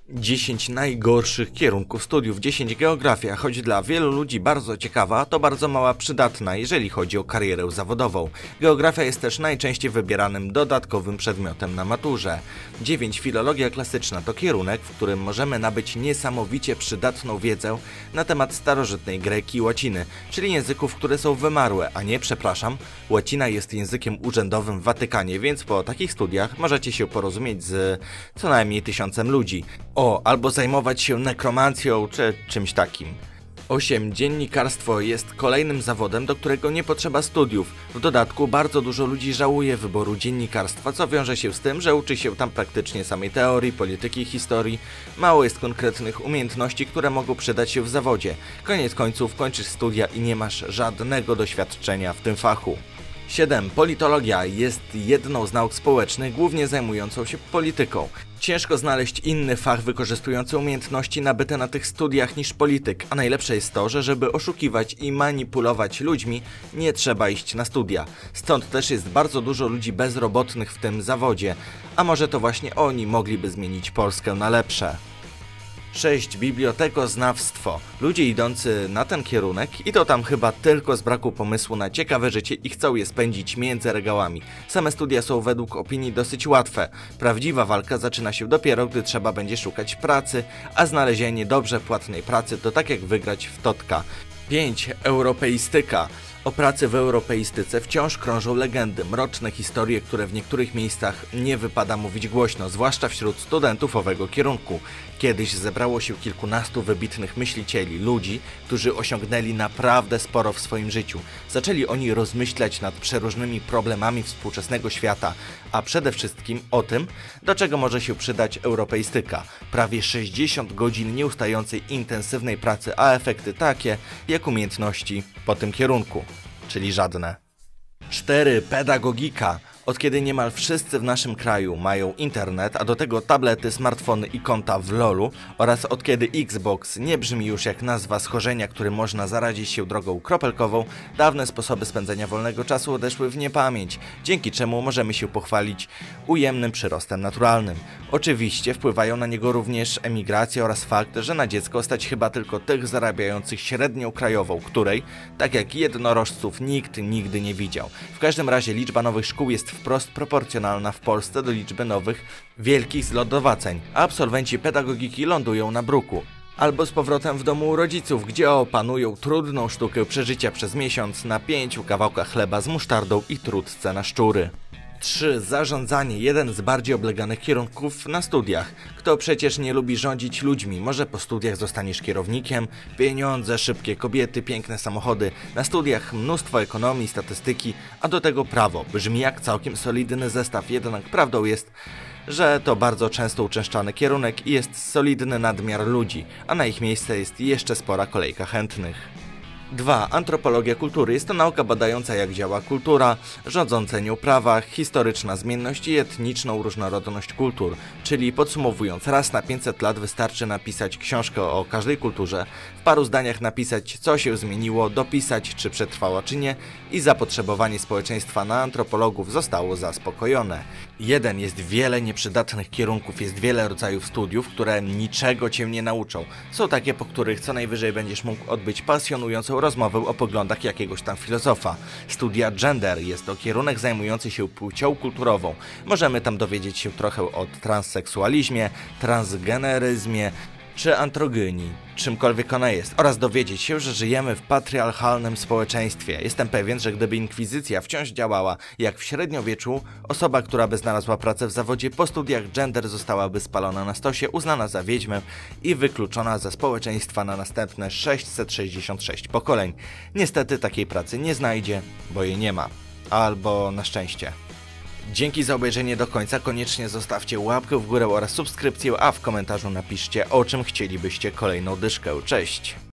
10 najgorszych kierunków studiów. 10 geografia, choć dla wielu ludzi bardzo ciekawa, to bardzo mała przydatna, jeżeli chodzi o karierę zawodową. Geografia jest też najczęściej wybieranym dodatkowym przedmiotem na maturze. 9 filologia klasyczna to kierunek, w którym możemy nabyć niesamowicie przydatną wiedzę na temat starożytnej Greki i łaciny, czyli języków, które są wymarłe, a nie, przepraszam, łacina jest językiem urzędowym w Watykanie, więc po takich studiach możecie się porozumieć z co najmniej 1000 ludzi. Albo zajmować się nekromancją czy czymś takim. 8. Dziennikarstwo jest kolejnym zawodem, do którego nie potrzeba studiów. W dodatku bardzo dużo ludzi żałuje wyboru dziennikarstwa, co wiąże się z tym, że uczy się tam praktycznie samej teorii, polityki i historii. Mało jest konkretnych umiejętności, które mogą przydać się w zawodzie. Koniec końców kończysz studia i nie masz żadnego doświadczenia w tym fachu. 7. Politologia jest jedną z nauk społecznych, głównie zajmującą się polityką. Ciężko znaleźć inny fach wykorzystujący umiejętności nabyte na tych studiach niż polityk, a najlepsze jest to, że żeby oszukiwać i manipulować ludźmi, nie trzeba iść na studia. Stąd też jest bardzo dużo ludzi bezrobotnych w tym zawodzie, a może to właśnie oni mogliby zmienić Polskę na lepsze. 6. Bibliotekoznawstwo. Ludzie idący na ten kierunek i to tam chyba tylko z braku pomysłu na ciekawe życie i chcą je spędzić między regałami. Same studia są według opinii dosyć łatwe. Prawdziwa walka zaczyna się dopiero, gdy trzeba będzie szukać pracy, a znalezienie dobrze płatnej pracy to tak jak wygrać w totka. 5. Europeistyka. O pracy w europeistyce wciąż krążą legendy, mroczne historie, które w niektórych miejscach nie wypada mówić głośno, zwłaszcza wśród studentów owego kierunku. Kiedyś zebrało się kilkunastu wybitnych myślicieli, ludzi, którzy osiągnęli naprawdę sporo w swoim życiu. Zaczęli oni rozmyślać nad przeróżnymi problemami współczesnego świata, a przede wszystkim o tym, do czego może się przydać europeistyka. Prawie 60 godzin nieustającej intensywnej pracy, a efekty takie, jak umiejętności po tym kierunku, czyli żadne. 4. Pedagogika. Od kiedy niemal wszyscy w naszym kraju mają internet, a do tego tablety, smartfony i konta w LoLu oraz od kiedy Xbox nie brzmi już jak nazwa schorzenia, którym można zarazić się drogą kropelkową, dawne sposoby spędzenia wolnego czasu odeszły w niepamięć, dzięki czemu możemy się pochwalić ujemnym przyrostem naturalnym. Oczywiście wpływają na niego również emigracja oraz fakt, że na dziecko stać chyba tylko tych zarabiających średnią krajową, której, tak jak jednorożców, nikt nigdy nie widział. W każdym razie liczba nowych szkół jest wprost proporcjonalna w Polsce do liczby nowych, wielkich zlodowaceń, a absolwenci pedagogiki lądują na bruku. Albo z powrotem w domu u rodziców, gdzie opanują trudną sztukę przeżycia przez miesiąc na 5 kawałkach chleba z musztardą i trudce na szczury. 3. Zarządzanie. Jeden z bardziej obleganych kierunków na studiach. Kto przecież nie lubi rządzić ludźmi? Może po studiach zostaniesz kierownikiem? Pieniądze, szybkie kobiety, piękne samochody. Na studiach mnóstwo ekonomii, statystyki, a do tego prawo. Brzmi jak całkiem solidny zestaw, jednak prawdą jest, że to bardzo często uczęszczany kierunek i jest solidny nadmiar ludzi, a na ich miejsce jest jeszcze spora kolejka chętnych. 2. Antropologia kultury. Jest to nauka badająca, jak działa kultura, rządzące nią prawa, historyczna zmienność i etniczną różnorodność kultur. Czyli podsumowując, raz na 500 lat wystarczy napisać książkę o każdej kulturze, w paru zdaniach napisać, co się zmieniło, dopisać, czy przetrwała, czy nie i zapotrzebowanie społeczeństwa na antropologów zostało zaspokojone. Jest wiele nieprzydatnych kierunków, jest wiele rodzajów studiów, które niczego cię nie nauczą. Są takie, po których co najwyżej będziesz mógł odbyć pasjonującą rozmowę o poglądach jakiegoś tam filozofa. Studia gender jest to kierunek zajmujący się płcią kulturową. Możemy tam dowiedzieć się trochę o transseksualizmie, transgeneryzmie czy androgynii, czymkolwiek ona jest, oraz dowiedzieć się, że żyjemy w patriarchalnym społeczeństwie. Jestem pewien, że gdyby inkwizycja wciąż działała jak w średniowieczu, osoba, która by znalazła pracę w zawodzie po studiach gender zostałaby spalona na stosie, uznana za wiedźmę i wykluczona ze społeczeństwa na następne 666 pokoleń. Niestety takiej pracy nie znajdzie, bo jej nie ma. Albo na szczęście. Dzięki za obejrzenie do końca, koniecznie zostawcie łapkę w górę oraz subskrypcję, a w komentarzu napiszcie, o czym chcielibyście kolejną dyszkę. Cześć!